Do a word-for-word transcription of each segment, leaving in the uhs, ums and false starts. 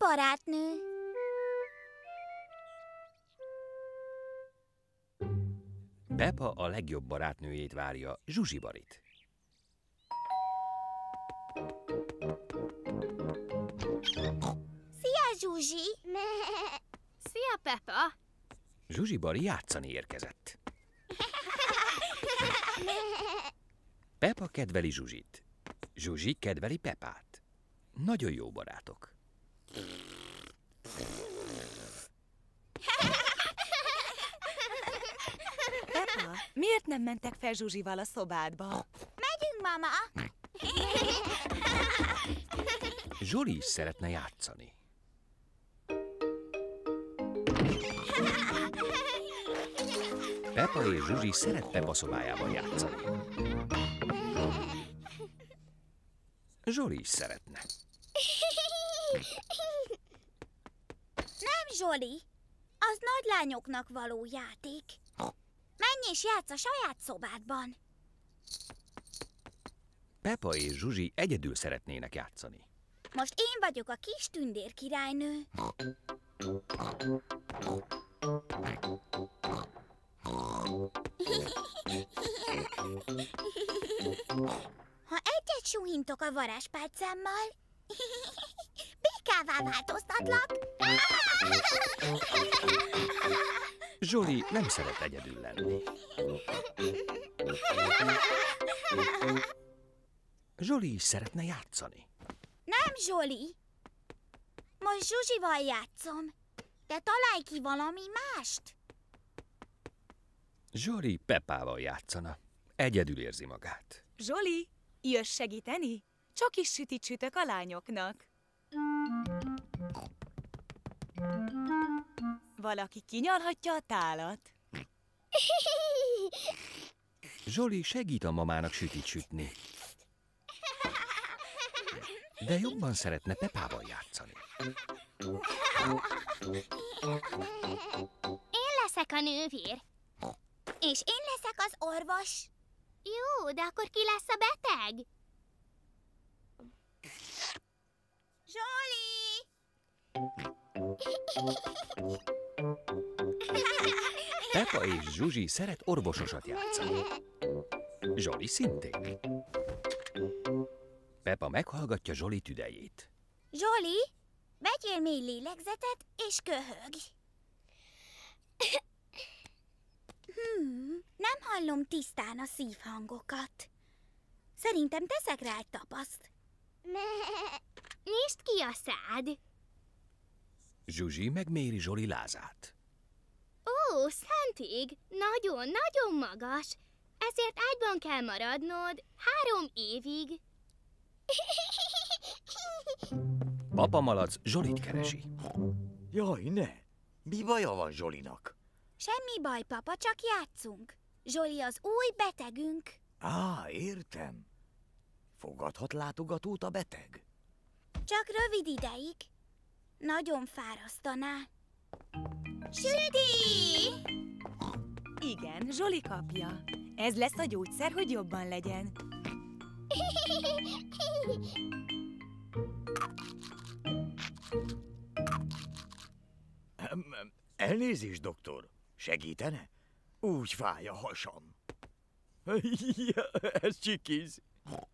barátnő. Peppa a legjobb barátnőjét várja, Zsuzsibarit. Szia, Zsuzsi! Szia, Peppa! Zsuzsibari játszani érkezett. Peppa kedveli Zsuzsit. Zsuzsi kedveli Peppát. Nagyon jó barátok. Peppa, miért nem mentek fel Zsuzsival a szobádba? Megyünk, mama! Zsoli is szeretne játszani. Peppa és Zsuzsi szeret Peppa szobájában játszani. Zsoli is szeretne. Nem, Zsoli. Az nagy lányoknak való játék. Menj és játsz a saját szobádban. Peppa és Zsuzsi egyedül szeretnének játszani. Most én vagyok a kis tündér királynő. Ha egyet suhintok a varázspálcámmal, békává változtatlak. Zsoli nem szeret egyedül lenni. Zsoli is szeretne játszani. Nem, Zsoli. Most Zsuzsival játszom. De találj ki valami mást. Zsoli Peppával játszana. Egyedül érzi magát. Zsoli, jössz segíteni? Csokis sütit sütök a lányoknak. Valaki kinyalhatja a tálat. Zsoli segít a mamának sütit sütni. De jobban szeretne Peppával játszani. Én leszek a nővér. És én leszek az orvos. Jó, de akkor ki lesz a beteg? Zsoli! Peppa és Zsuzsi szeret orvososat játszani. Zsoli szintén. Peppa meghallgatja Zsoli tüdejét. Zsoli, vegyél mély lélegzetet és köhögj. Hmm, nem hallom tisztán a szívhangokat. Szerintem teszek rá egy tapaszt. Nyisd ki a szád. Zsuzsi megméri Zsoli lázát. Ó, szentig, nagyon-nagyon magas. Ezért ágyban kell maradnod három évig. Papa malac Zsolit keresi. Jaj, ne! Mi baja van Zsolinak? Semmi baj, papa, csak játszunk. Zsoli az új betegünk. Á, értem. Fogadhat látogatót a beteg? Csak rövid ideig. Nagyon fárasztaná. Süti! Igen, Zsoli kapja. Ez lesz a gyógyszer, hogy jobban legyen. Elnézést, doktor. Segítene? Úgy fáj a hasam. Ez csikiz.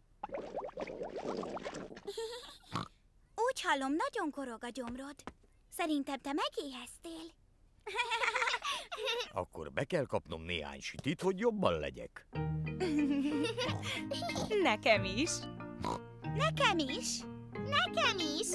Úgy hallom, nagyon korog a gyomrod. Szerintem te megéheztél. Akkor be kell kapnom néhány sütit, hogy jobban legyek. Nekem is. Nekem is. Nekem is.